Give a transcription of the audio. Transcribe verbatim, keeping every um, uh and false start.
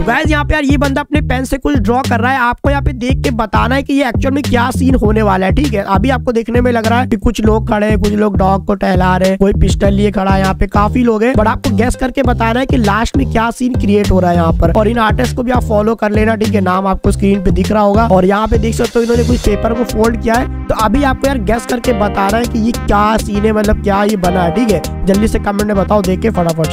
Guys यहाँ पे यार ये बंदा अपने पेन से कुछ ड्रॉ कर रहा है, आपको यहाँ पे देख के बताना है कि ये एक्चुअल में क्या सीन होने वाला है। ठीक है, अभी आपको देखने में लग रहा है कि कुछ लोग खड़े हैं, कुछ लोग डॉग को टहला रहे हैं, कोई पिस्टल लिए खड़ा है, यहाँ पे काफी लोग हैं, बट आपको गेस करके बताना है कि लास्ट में क्या सीन क्रिएट हो रहा है यहाँ पर। और इन आर्टिस्ट को भी आप फॉलो कर लेना, ठीक है, नाम आपको स्क्रीन पे दिख रहा होगा। और यहाँ पे देख सकते हो इन्होंने कुछ पेपर को फोल्ड किया है। तो अभी आपको यार गेस करके बताना है कि ये क्या सीन है, मतलब क्या ये बना है। ठीक है, जल्दी से कमेंट में बताओ देख के फटाफट।